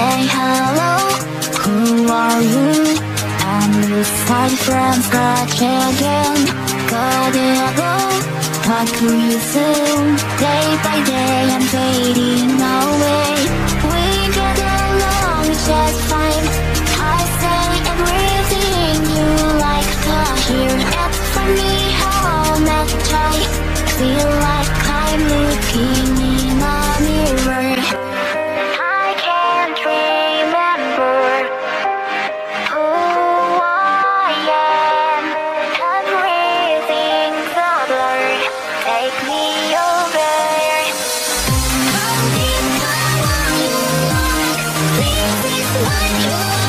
say hello. Who are you? I'm beside from scratch again. Gotta go, talk to you soon. Day by day I'm fading away. We get along just fine. I say everything you like to hear. It's funny how much I feel like I'm looking in a mirror. I can't remember who I am. Everything's a blur. Take me over. This is what you